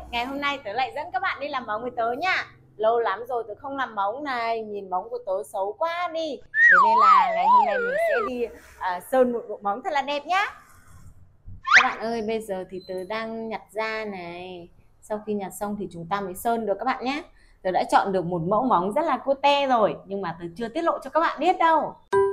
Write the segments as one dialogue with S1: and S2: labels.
S1: ngày hôm nay tớ lại dẫn các bạn đi làm móng với tớ nha. Lâu lắm rồi tớ không làm móng này, nhìn móng của tớ xấu quá đi. Thế nên là ngày hôm nay mình sẽ đi sơn một bộ móng thật là đẹp nhá. Các bạn ơi, bây giờ thì tớ đang nhặt ra này. Sau khi nhặt xong thì chúng ta mới sơn được các bạn nhé. Tớ đã chọn được một mẫu móng rất là cute rồi, nhưng mà tớ chưa tiết lộ cho các bạn biết đâu.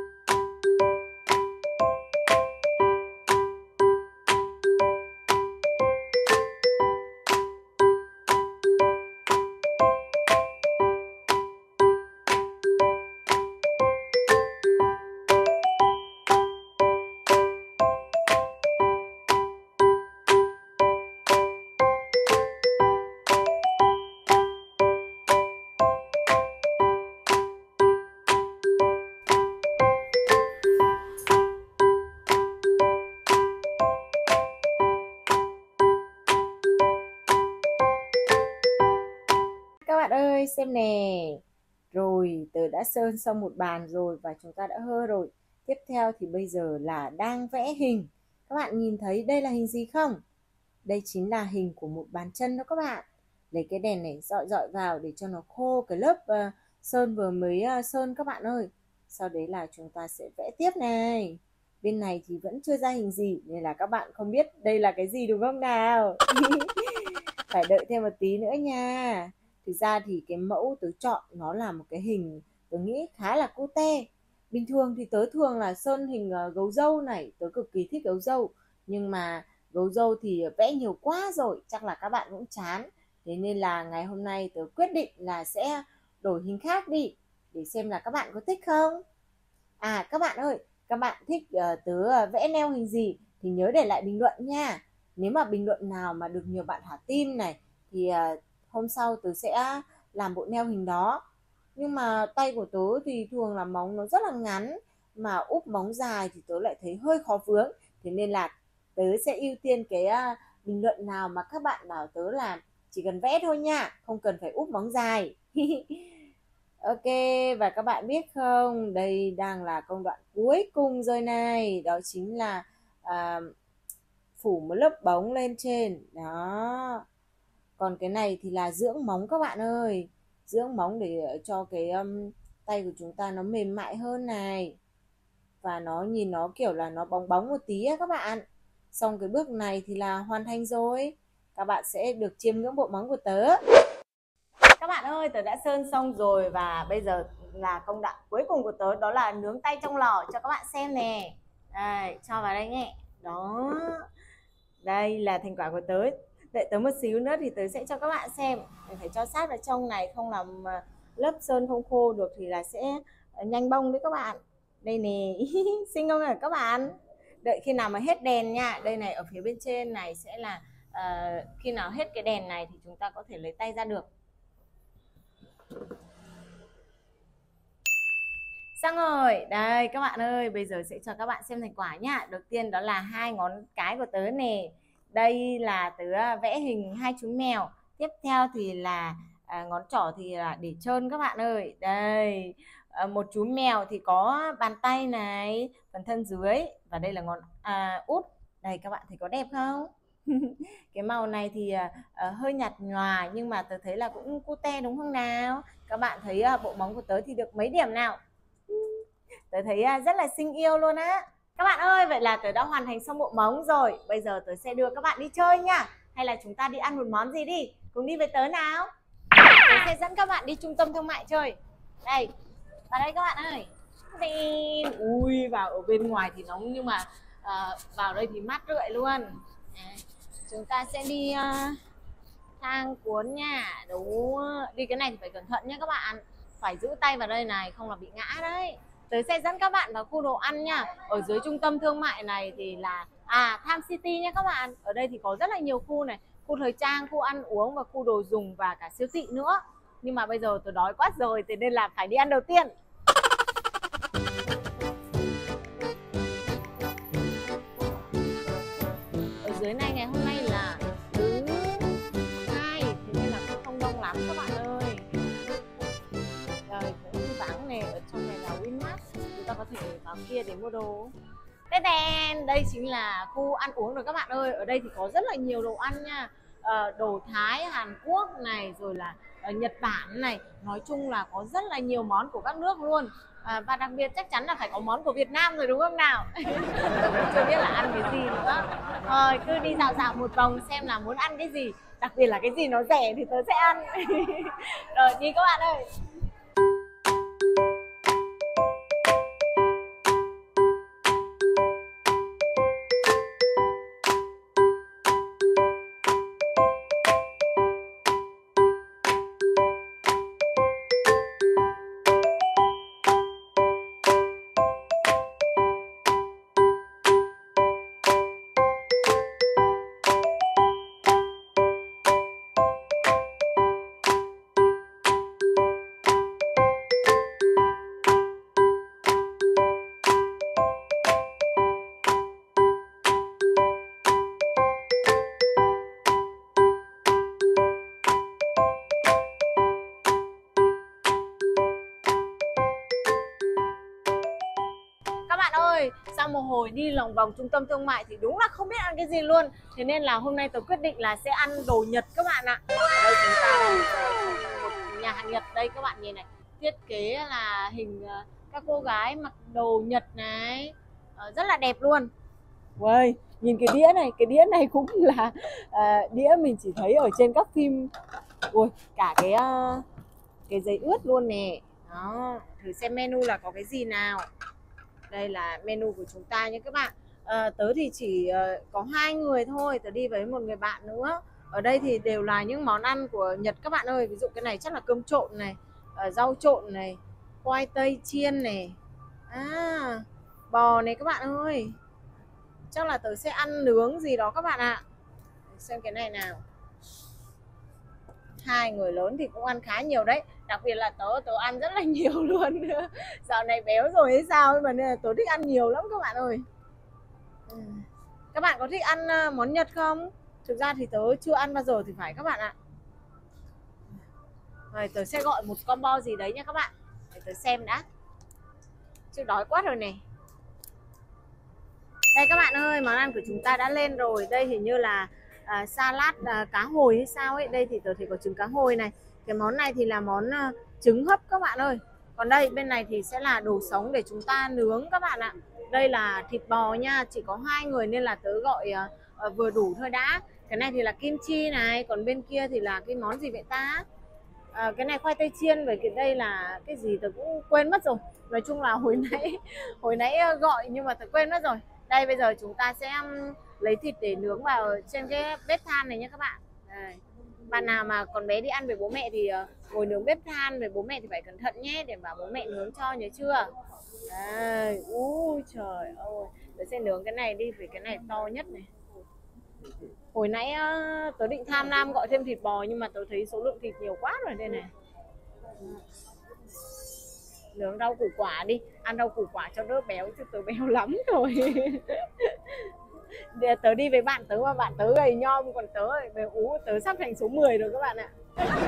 S1: Các bạn ơi, xem nè. Rồi, tớ đã sơn xong một bàn rồi và chúng ta đã hơ rồi. Tiếp theo thì bây giờ là đang vẽ hình. Các bạn nhìn thấy đây là hình gì không? Đây chính là hình của một bàn chân đó các bạn. Lấy cái đèn này dọi dọi vào để cho nó khô cái lớp sơn vừa mới sơn các bạn ơi. Sau đấy là chúng ta sẽ vẽ tiếp này. Bên này thì vẫn chưa ra hình gì nên là các bạn không biết đây là cái gì đúng không nào? Phải đợi thêm một tí nữa nha. Thực ra thì cái mẫu tớ chọn nó là một cái hình tớ nghĩ khá là cute. Bình thường thì tớ thường là sơn hình gấu dâu này, tớ cực kỳ thích gấu dâu. Nhưng mà gấu dâu thì vẽ nhiều quá rồi, chắc là các bạn cũng chán. Thế nên là ngày hôm nay tớ quyết định là sẽ đổi hình khác đi, để xem là các bạn có thích không. À các bạn ơi, các bạn thích tớ vẽ neo hình gì thì nhớ để lại bình luận nha. Nếu mà bình luận nào mà được nhiều bạn thả tim này thì hôm sau tớ sẽ làm bộ neo hình đó. Nhưng mà tay của tớ thì thường là móng nó rất là ngắn, mà úp móng dài thì tớ lại thấy hơi khó vướng. Thế nên là tớ sẽ ưu tiên cái bình luận nào mà các bạn bảo tớ làm chỉ cần vẽ thôi nha, không cần phải úp móng dài. Ok, và các bạn biết không, đây đang là công đoạn cuối cùng rồi này, đó chính là phủ một lớp bóng lên trên đó. Còn cái này thì là dưỡng móng các bạn ơi, dưỡng móng để cho cái tay của chúng ta nó mềm mại hơn này, và nó nhìn nó kiểu là nó bóng bóng một tí á các bạn. Xong cái bước này thì là hoàn thành rồi, các bạn sẽ được chiêm ngưỡng bộ móng của tớ. Các bạn ơi, tớ đã sơn xong rồi và bây giờ là công đoạn cuối cùng của tớ, đó là nướng tay trong lò cho các bạn xem nè. Đây, cho vào đây nhé. Đó. Đây là thành quả của tớ. Đợi tớ một xíu nữa thì tớ sẽ cho các bạn xem. Mình phải cho sát vào trong này, không làm lớp sơn không khô được thì là sẽ nhanh bông đấy các bạn. Đây nè, xinh không hả các bạn? Đợi khi nào mà hết đèn nha. Đây này, ở phía bên trên này sẽ là khi nào hết cái đèn này thì chúng ta có thể lấy tay ra được. Xong rồi, đây các bạn ơi, bây giờ sẽ cho các bạn xem thành quả nhá. Đầu tiên đó là hai ngón cái của tớ nè. Đây là tớ vẽ hình hai chú mèo. Tiếp theo thì là ngón trỏ thì là để trơn các bạn ơi. Đây, một chú mèo thì có bàn tay này, phần thân dưới, và đây là ngón út. Đây các bạn thấy có đẹp không? Cái màu này thì hơi nhạt nhòa nhưng mà tớ thấy là cũng cute đúng không nào? Các bạn thấy bộ móng của tớ thì được mấy điểm nào? Tớ thấy rất là xinh yêu luôn á. Các bạn ơi, vậy là tớ đã hoàn thành xong bộ móng rồi. Bây giờ tớ sẽ đưa các bạn đi chơi nha. Hay là chúng ta đi ăn một món gì đi. Cùng đi với tớ nào. Tớ sẽ dẫn các bạn đi trung tâm thương mại chơi. Đây, vào đây các bạn ơi. Ui, vào ở bên ngoài thì nóng nhưng mà vào đây thì mát rượi luôn. Chúng ta sẽ đi thang cuốn nha. Đúng, đi cái này thì phải cẩn thận nhé các bạn. Phải giữ tay vào đây này, không là bị ngã đấy. Tớ sẽ dẫn các bạn vào khu đồ ăn nha. Ở dưới trung tâm thương mại này thì là Tham City nha các bạn. Ở đây thì có rất là nhiều khu này, khu thời trang, khu ăn uống và khu đồ dùng và cả siêu thị nữa. Nhưng mà bây giờ tớ đói quá rồi, thế nên là phải đi ăn đầu tiên. Ở dưới này ngày hôm nay là thứ hai, thế nên là cũng không đông lắm các bạn ơi. Trời cũng vắng này, ở trong này là Winmart, chúng ta có thể vào kia để mua đồ. Đây chính là khu ăn uống rồi các bạn ơi. Ở đây thì có rất là nhiều đồ ăn nha. đồ Thái, Hàn Quốc này, rồi là Nhật Bản này. Nói chung là có rất là nhiều món của các nước luôn. Và đặc biệt chắc chắn là phải có món của Việt Nam rồi đúng không nào? Tớ cũng chưa biết là ăn cái gì nữa. Thôi cứ đi dạo dạo một vòng xem là muốn ăn cái gì. Đặc biệt là cái gì nó rẻ thì tớ sẽ ăn. Rồi đi các bạn ơi. Các bạn ơi, sau một hồi đi lòng vòng trung tâm thương mại thì đúng là không biết ăn cái gì luôn. Thế nên là hôm nay tôi quyết định là sẽ ăn đồ Nhật các bạn ạ. Đây chúng ta đang một nhà hàng Nhật đây, các bạn nhìn này. Thiết kế là hình các cô gái mặc đồ Nhật này, rất là đẹp luôn. Uầy, nhìn cái đĩa này cũng là đĩa mình chỉ thấy ở trên các phim. Ui, cả cái giấy ướt luôn nè. Đó, thử xem menu là có cái gì nào. Đây là menu của chúng ta nhé các bạn. Tớ thì chỉ có 2 người thôi, tớ đi với một người bạn nữa. Ở đây thì đều là những món ăn của Nhật các bạn ơi. Ví dụ cái này chắc là cơm trộn này, rau trộn này, khoai tây chiên này, bò này các bạn ơi. Chắc là tớ sẽ ăn nướng gì đó các bạn ạ. Xem cái này nào. 2 người lớn thì cũng ăn khá nhiều đấy. Đặc biệt là tớ ăn rất là nhiều luôn. Dạo này béo rồi hay sao mà nên là tớ thích ăn nhiều lắm các bạn ơi. Các bạn có thích ăn món Nhật không? Thực ra thì tớ chưa ăn bao giờ thì phải các bạn ạ. Rồi tớ sẽ gọi một combo gì đấy nha các bạn. Để tớ xem đã. Chứ đói quá rồi này. Đây các bạn ơi, món ăn của chúng ta đã lên rồi. Đây hình như là salad cá hồi hay sao ấy. Đây thì tớ thấy có trứng cá hồi này. Cái món này thì là món trứng hấp các bạn ơi. Còn đây bên này thì sẽ là đồ sống để chúng ta nướng các bạn ạ. Đây là thịt bò nha. Chỉ có 2 người nên là tớ gọi vừa đủ thôi đã. Cái này thì là kim chi này. Còn bên kia thì là cái món gì vậy ta? Cái này khoai tây chiên. Với cái đây là cái gì tớ cũng quên mất rồi. Nói chung là hồi nãy gọi nhưng mà tớ quên mất rồi. Đây bây giờ chúng ta sẽ lấy thịt để nướng vào trên cái bếp than này nhé các bạn. Đây. Bạn nào mà còn bé đi ăn với bố mẹ thì ngồi nướng bếp than với bố mẹ thì phải cẩn thận nhé, để bảo bố mẹ nướng cho, nhớ chưa? Đây, ui trời ơi, tớ sẽ nướng cái này đi vì cái này to nhất này. Hồi nãy tớ định tham lam gọi thêm thịt bò nhưng mà tớ thấy số lượng thịt nhiều quá rồi đây này. Nướng rau củ quả đi, ăn rau củ quả cho đỡ béo chứ tớ béo lắm rồi. Tớ đi với bạn tớ mà bạn tớ gầy nhom, còn tớ tớ sắp thành số 10 rồi các bạn ạ.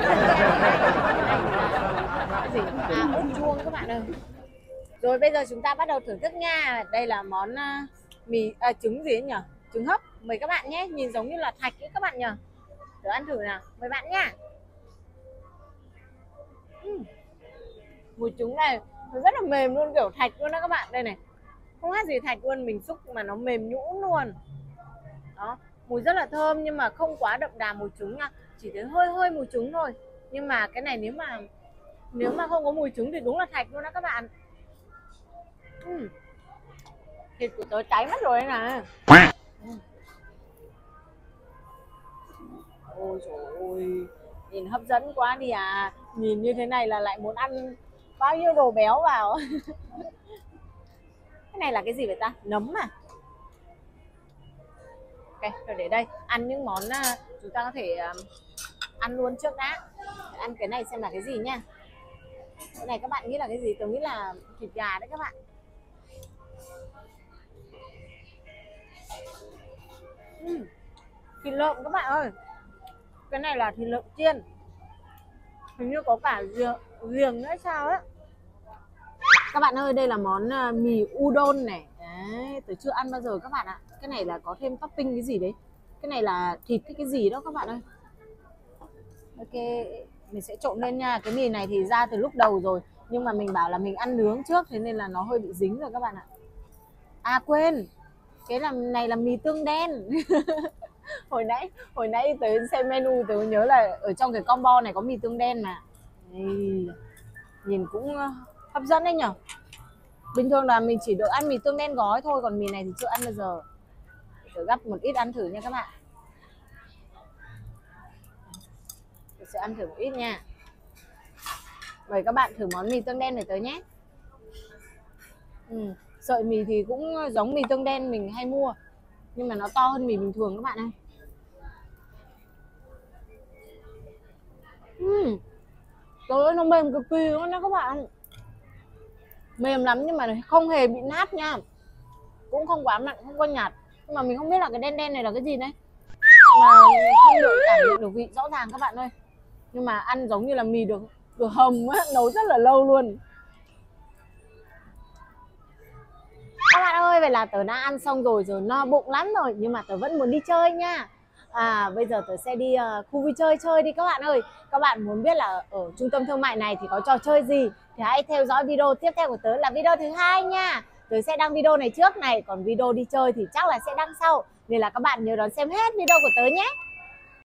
S1: Cái gì? Ớt chuông các bạn ơi. Rồi bây giờ chúng ta bắt đầu thưởng thức nha. Đây là món trứng gì ấy nhỉ? Trứng hấp. Mời các bạn nhé, nhìn giống như là thạch ấy các bạn nhỉ. Tớ ăn thử nào, mời bạn nha. Mùi trứng này nó rất là mềm luôn, kiểu thạch luôn đó các bạn. Đây này, không khác gì thạch luôn, mình xúc mà nó mềm nhũn luôn. Đó, mùi rất là thơm nhưng mà không quá đậm đà mùi trứng nha, chỉ thấy hơi mùi trứng thôi. Nhưng mà cái này nếu mà không có mùi trứng thì đúng là thạch luôn đó các bạn. Thịt của tớ cháy mất rồi nè. Ôi trời ơi, nhìn hấp dẫn quá đi à. Nhìn như thế này là lại muốn ăn bao nhiêu đồ béo vào. Cái này là cái gì vậy ta? Nấm à? Ok, rồi để đây. Ăn những món chúng ta có thể ăn luôn trước đã. Ăn cái này xem là cái gì nha. Cái này các bạn nghĩ là cái gì? Tôi nghĩ là thịt gà đấy các bạn. Thịt lợn các bạn ơi. Cái này là thịt lợn chiên. Hình như có cả riềng nữa sao ấy. Các bạn ơi, đây là món mì udon này. Đấy, tôi chưa ăn bao giờ các bạn ạ. Cái này là có thêm topping cái gì đấy. Cái này là thịt cái gì đó các bạn ơi. Ok, mình sẽ trộn lên nha. Cái mì này thì ra từ lúc đầu rồi, nhưng mà mình bảo là mình ăn nướng trước, thế nên là nó hơi bị dính rồi các bạn ạ. À quên, cái này là mì tương đen. hồi nãy tớ xem menu tớ nhớ là ở trong cái combo này có mì tương đen mà. Đây, nhìn cũng hấp dẫn đấy nhở. Bình thường là mình chỉ được ăn mì tương đen gói thôi, còn mì này thì chưa ăn bao giờ. Tớ gắp một ít ăn thử nha các bạn. Tớ sẽ ăn thử một ít nha. Mời các bạn thử món mì tương đen này tớ nhé. Sợi mì thì cũng giống mì tương đen mình hay mua, nhưng mà nó to hơn mì bình thường các bạn ơi. Trời ơi, nó mềm cực kỳ luôn đó các bạn. Mềm lắm nhưng mà không hề bị nát nha. Cũng không quá mặn, không quá nhạt. Nhưng mà mình không biết là cái đen đen này là cái gì đấy. Mà không được cảm nhận được vị rõ ràng các bạn ơi. Nhưng mà ăn giống như là mì được hầm á, nấu rất là lâu luôn. Các bạn ơi, vậy là tớ đã ăn xong rồi, no bụng lắm rồi, nhưng mà tớ vẫn muốn đi chơi nha. Bây giờ tớ sẽ đi khu vui chơi đi các bạn ơi. Các bạn muốn biết là ở trung tâm thương mại này thì có trò chơi gì thì hãy theo dõi video tiếp theo của tớ là video thứ 2 nha. Tớ sẽ đăng video này trước này, còn video đi chơi thì chắc là sẽ đăng sau. Nên là các bạn nhớ đón xem hết video của tớ nhé.